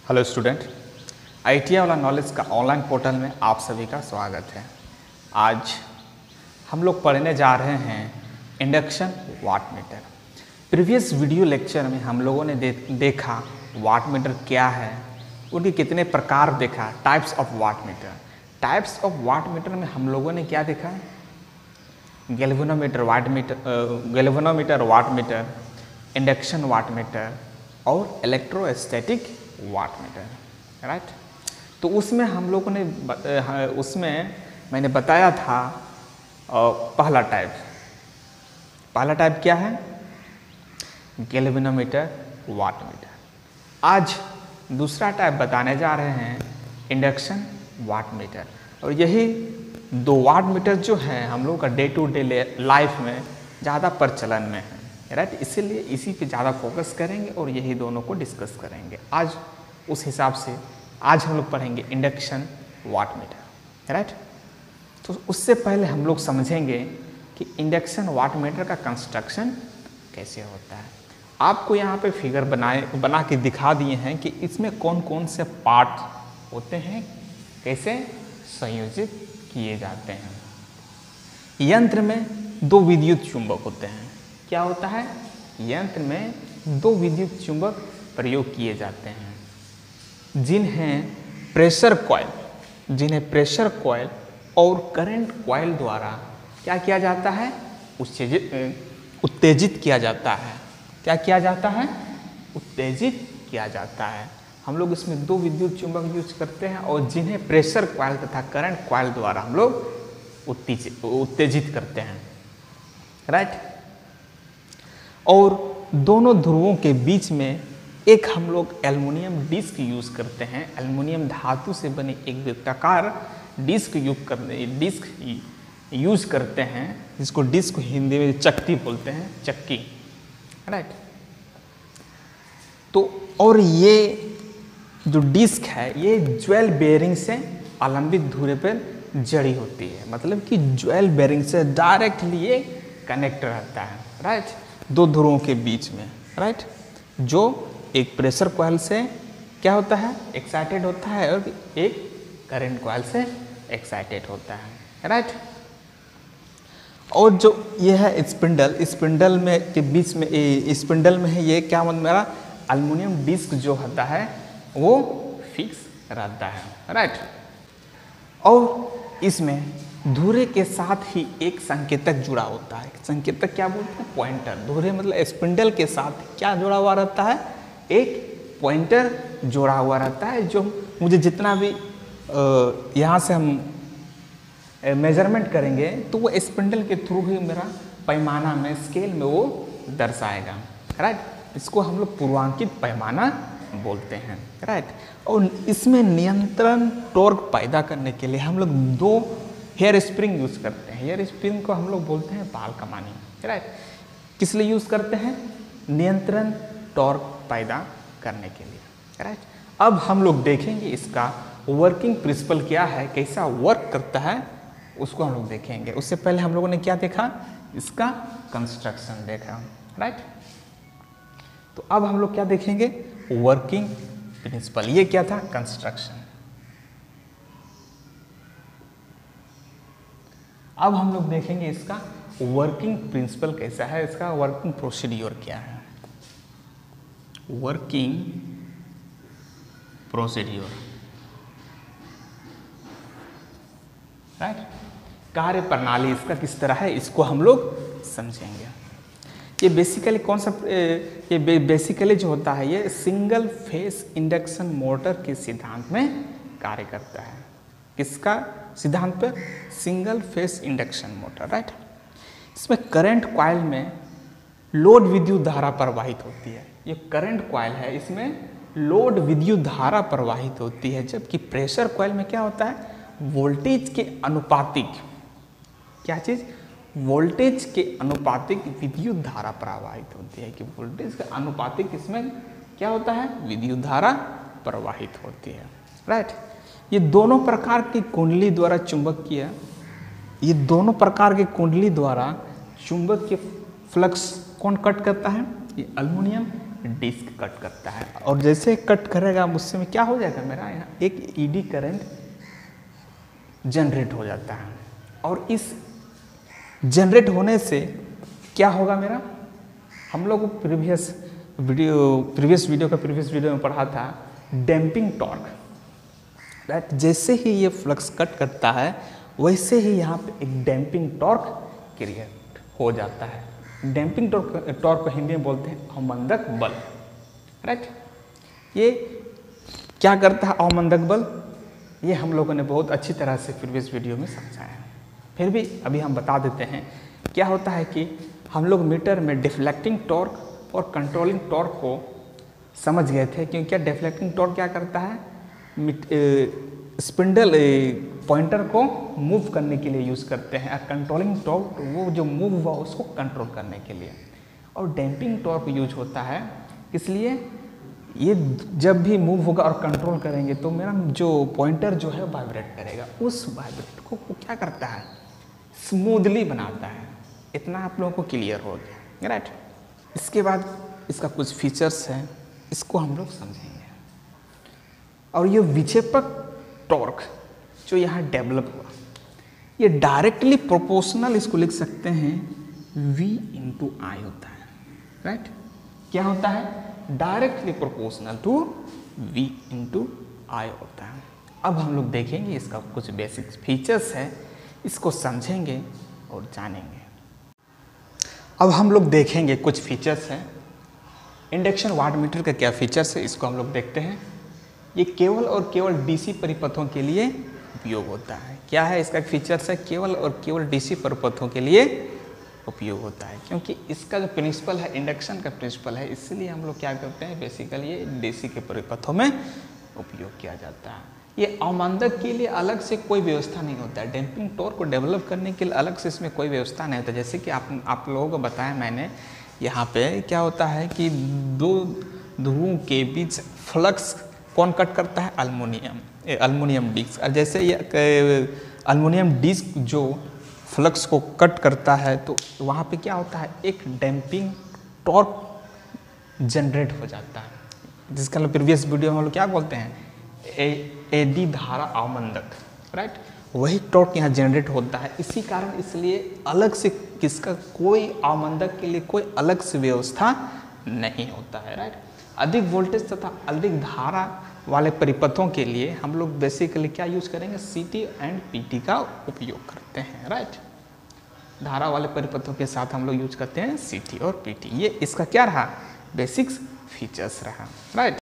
Hello student, ITI वाला knowledge का online portal में आप सभी का स्वागत है। आज हम लोग पढ़ने जा रहे हैं induction watt meter. Previous video lecture में हम लोगों ने देखा वाट मीटर क्या है, उनके कितने प्रकार देखा, types of watt meter. Types of watt meter में हम लोगों ने क्या देखा? Galvanometer watt meter, induction watt meter और इलेक्ट्रोस्टैटिक वाट मीटर, राइट। तो उसमें हम लोगों ने उसमें मैंने बताया था पहला टाइप क्या है? Galvanometer watt meter. आज दूसरा टाइप बताने जा रहे हैं इंडक्शन वाट मीटर। और यही दो वाट मीटर जो है हम लोग का डे टू डे लाइफ में ज़्यादा प्रचलन में है, राइट। इसीलिए इसी पे ज़्यादा फोकस करेंगे और यही दोनों को डिस्कस करेंगे आज। उस हिसाब से आज हम लोग पढ़ेंगे इंडक्शन वाट मीटर, राइट। तो उससे पहले हम लोग समझेंगे कि इंडक्शन वाट मीटर का कंस्ट्रक्शन कैसे होता है। आपको यहाँ पे फिगर बना के दिखा दिए हैं कि इसमें कौन कौन से पार्ट होते हैं, कैसे संयोजित किए जाते हैं। यंत्र में दो विद्युत चुंबक होते हैं। क्या होता है? यंत्र में दो विद्युत चुंबक प्रयोग किए जाते हैं, जिन्हें प्रेशर कॉइल और करंट कॉइल द्वारा क्या किया जाता है? उत्तेजित किया जाता है। क्या किया जाता है? उत्तेजित किया जाता है। हम लोग इसमें दो विद्युत चुंबक यूज करते हैं और जिन्हें प्रेशर कॉइल तथा करंट कॉइल द्वारा हम लोग उत्तेजित करते हैं, राइट। और दोनों ध्रुवों के बीच में एक हम लोग एल्युमिनियम डिस्क यूज करते हैं। एल्युमिनियम धातु से बने एक वृत्ताकार डिस्क यूज करते हैं, जिसको डिस्क हिंदी में चक्की बोलते हैं, चक्की, राइट। तो और ये जो डिस्क है ये ज्वेल बेयरिंग से आलंबित धुरे पर जड़ी होती है। मतलब कि ज्वेल बेयरिंग से डायरेक्टली ये कनेक्ट रहता है, राइट, दो ध्रुवों के बीच में, राइट। जो एक प्रेशर कॉइल से क्या होता है? एक्साइटेड होता है और एक करंट कॉइल से एक्साइटेड होता है, राइट। और जो ये है स्पिंडल में के बीच में, स्पिंडल में है ये क्या मतलब मेरा एल्युमिनियम डिस्क जो होता है वो फिक्स रहता है, राइट। और इसमें धुरे के साथ ही एक संकेतक जुड़ा होता है। संकेतक क्या बोलते हैं? पॉइंटर। धुरे मतलब स्पिंडल के साथ क्या जुड़ा हुआ रहता है? एक पॉइंटर जोड़ा हुआ रहता है, जो मुझे जितना भी यहाँ से हम मेजरमेंट करेंगे तो वो स्पिंडल के थ्रू ही मेरा पैमाना में, स्केल में वो दर्शाएगा, राइट। इसको हम लोग पूर्वांकित पैमाना बोलते हैं, राइट। और इसमें नियंत्रण टॉर्क पैदा करने के लिए हम लोग दो हेयर स्प्रिंग यूज करते हैं। हेयर स्प्रिंग को हम लोग बोलते हैं बाल कमानी, राइट। किस लिए यूज करते हैं? नियंत्रण टॉर्क पैदा करने के लिए, राइट। अब हम लोग देखेंगे इसका वर्किंग प्रिंसिपल क्या है, कैसा वर्क करता है, उसको हम लोग देखेंगे। उससे पहले हम लोगों ने क्या देखा? इसका कंस्ट्रक्शन देखा, राइट। तो अब हम लोग क्या देखेंगे? Working principle. ये क्या था? कंस्ट्रक्शन। अब हम लोग देखेंगे इसका वर्किंग प्रिंसिपल कैसा है, इसका वर्किंग प्रोसीड्यूर क्या है। Working procedure, right. कार्य प्रणाली इसका किस तरह है, इसको हम लोग समझेंगे। ये बेसिकली कौन सा, ये बेसिकली जो होता है ये सिंगल फेस इंडक्शन मोटर के सिद्धांत में कार्य करता है। किसका सिद्धांत पर? Single phase induction motor, right. इसमें करंट कॉइल में लोड विद्युत धारा प्रवाहित होती है। ये करंट कॉइल है, इसमें लोड विद्युत धारा प्रवाहित होती है, जबकि प्रेशर कॉइल में क्या होता है? वोल्टेज के अनुपातिक, क्या चीज? वोल्टेज के अनुपातिक विद्युत धारा प्रवाहित होती है। कि वोल्टेज के अनुपातिक इसमें क्या होता है? विद्युत धारा प्रवाहित होती है, राइट। ये दोनों प्रकार की कुंडली द्वारा चुंबकीय, ये दोनों प्रकार के कुंडली द्वारा चुंबक के फ्लक्स कौन कट करता है? ये एल्युमिनियम डिस्क कट करता है, और जैसे कट करेगा उससे में क्या हो जाएगा, मेरा यहाँ एक ईडी करंट जनरेट हो जाता है। और इस जनरेट होने से क्या होगा मेरा, हम लोग प्रीवियस वीडियो में पढ़ा था डैम्पिंग टॉर्क, राइट। जैसे ही ये फ्लक्स कट करता है वैसे ही यहाँ पे एक डैम्पिंग टॉर्क क्रिएट हो जाता है। डैम्पिंग टॉर्क को हिंदी में बोलते हैं अवमंदक बल, राइट। ये क्या करता है अवमंदक बल, ये हम लोगों ने बहुत अच्छी तरह से प्रीवियस वीडियो में समझाया है, फिर भी अभी हम बता देते हैं। क्या होता है कि हम लोग मीटर में डिफ्लेक्टिंग टॉर्क और कंट्रोलिंग टॉर्क को समझ गए थे, क्योंकि क्या डिफ्लेक्टिंग टॉर्क क्या करता है, स्पिंडल पॉइंटर को मूव करने के लिए यूज़ करते हैं, और कंट्रोलिंग टॉर्क वो जो मूव हुआ उसको कंट्रोल करने के लिए, और डैम्पिंग टॉर्क यूज होता है इसलिए ये जब भी मूव होगा और कंट्रोल करेंगे तो मेरा जो पॉइंटर जो है वाइब्रेट करेगा, उस वाइब्रेट को क्या करता है, स्मूथली बनाता है। इतना आप लोगों को क्लियर हो गया, राइट। इसके बाद इसका कुछ फीचर्स हैं, इसको हम लोग समझेंगे। और ये विक्षेपक टॉर्क जो यहाँ डेवलप हुआ, ये डायरेक्टली प्रोपोर्शनल, इसको लिख सकते हैं V × I होता है, राइट। क्या होता है, directly proportional to V × I होता है। अब हम लोग देखेंगे इसका कुछ बेसिक फीचर्स है, इसको समझेंगे और जानेंगे। अब हम लोग देखेंगे कुछ फीचर्स हैं। इंडक्शन वाटमीटर का क्या फीचर्स है, इसको हम लोग देखते हैं। ये केवल और केवल डीसी परिपथों के लिए उपयोग होता है। क्या है इसका फीचर्स है, केवल और केवल डीसी परिपथों के लिए उपयोग होता है, क्योंकि इसका जो प्रिंसिपल है, इंडक्शन का प्रिंसिपल है, इसलिए हम लोग क्या करते हैं, बेसिकली ये डीसी के परिपथों में उपयोग किया जाता है। ये अवमंदक के लिए अलग से कोई व्यवस्था नहीं होता है, डैम्पिंग टॉर्क को डेवलप करने के लिए अलग से इसमें कोई व्यवस्था नहीं होता। जैसे कि आप लोगों को बताया मैंने, यहाँ पे क्या होता है कि दो ध्रुवों के बीच फ्लक्स कौन कट करता है, अल्मुनियम डिस्क। और जैसे ये अल्मुनियम डिस्क जो फ्लक्स को कट करता है तो वहाँ पे क्या होता है, एक डैम्पिंग टॉर्क जनरेट हो जाता है, जिसका प्रीवियस वीडियो में हम लोग क्या बोलते हैं, एडी धारा अवमंदक, राइट। वही टॉर्क यहाँ जनरेट होता है। इसी कारण इसलिए अलग से किसका कोई अवमंदक के लिए कोई अलग से व्यवस्था नहीं होता है, राइट। अधिक वोल्टेज तथा अधिक धारा वाले परिपथों के लिए हम लोग बेसिकली क्या यूज करेंगे, सीटी एंड पीटी का उपयोग करते हैं, राइट। धारा वाले परिपथों के साथ हम लोग यूज करते हैं सीटी और पीटी। ये इसका क्या रहा, बेसिक्स फीचर्स रहा, राइट।